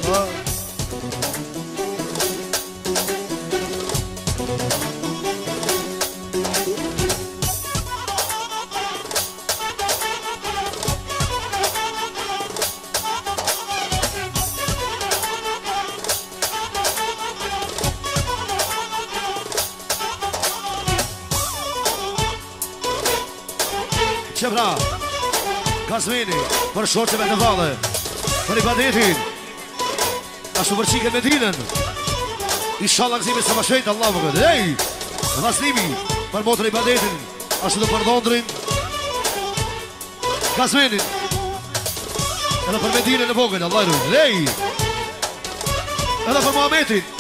Qepra, Kazmini, për shoqeve të vale, për i badetin, ashtu për qike me dinën, Inshallah gëzimi sa më shpejt, Allah më këtë, ej, Ghaslimi, për motër i badetin, ashtu të për Londrin, Kazminin, edhe për Medinën në vogën, Allah i rujtë, ej, edhe për Muhammetin,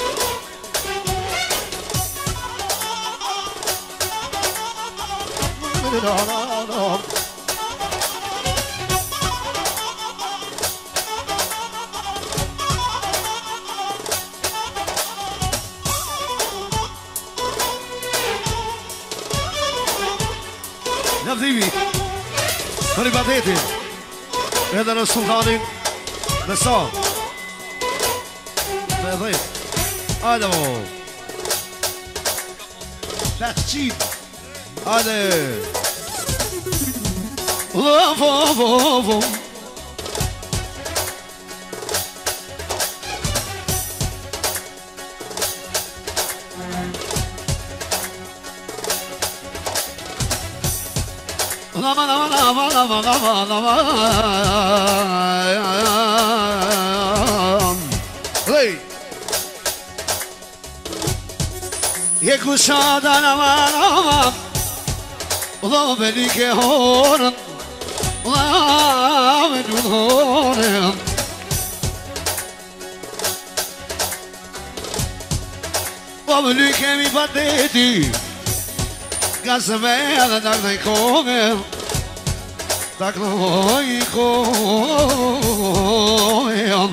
Lavdimi për i badetin edhe në sultanin me sa me dhejt Ajde mo 500 Ajde Lavo Hey Ye kushada nama Lo beni ke horan La beni horan Lo beni ke mi pateti Gazmela da dai come Tak noi come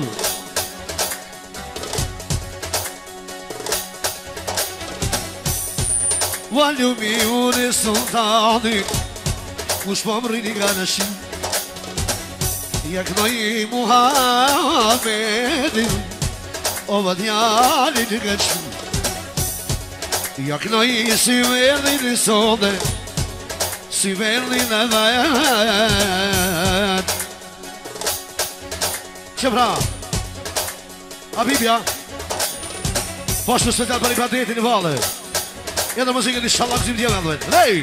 Voglio mi sultani Kush po më rrini nga në shim Jak noi Muhammedin O vadjali në nga qim Jak noi si verdi në sonde Si verdi në vet Qëpra Habibja Poshtë special për i badetin në vale Edhe muzikën inshallah këzim djela në dojtë Lej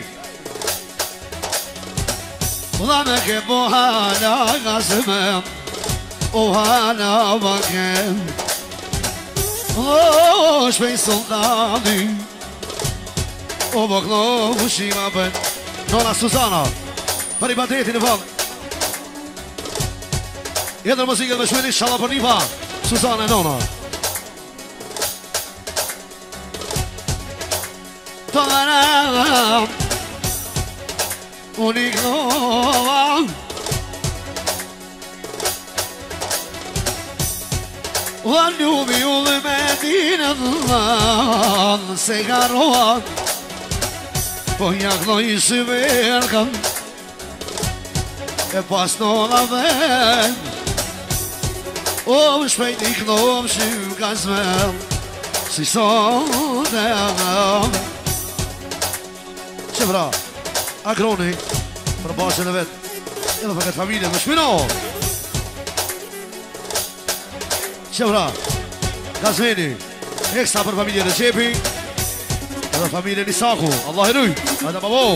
Ula me ke bohana nga zemem O hana më kem O shpej soldani O më këno ushima bën Nona Suzana Për i badetin në vale Edhe muzikën me shmeni inshallah për një pa Suzana e nona Tomaram Uniknovam Ullumi ullë Medinën Se garoan Po jaknoj si verkan E pas nona ven O shpejt iknom shim gazmel Si sonde anam Qëvra, Agroni, për basën e vetë, edhe për këtë familje më shmino. Qëvra, Gazmeni, eksa për familje Recepi, edhe familje Nisaku, Allah i ruj, ajde babo.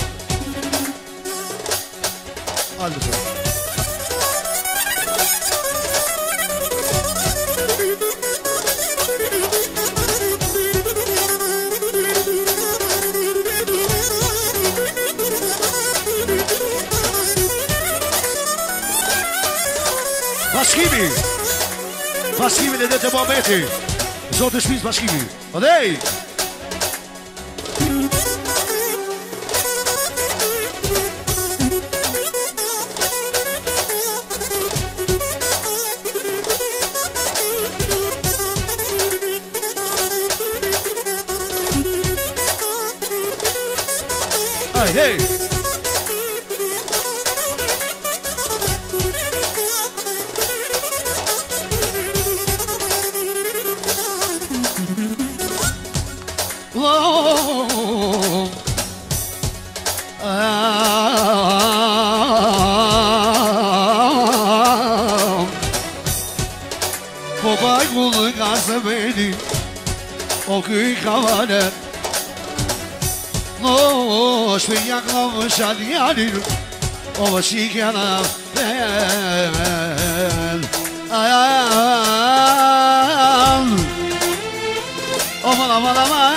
Ajde të. Bashkimi dhe të Muhammeti Zotë shpiz bashkimi Odej Hey Po bajkullë ka se vedi O këj kavalet No, shpinja ka më shaljanin O më shikja në fen Ajan O më la më la më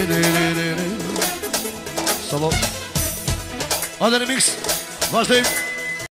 Solo. Hadi remix. Başlayayım.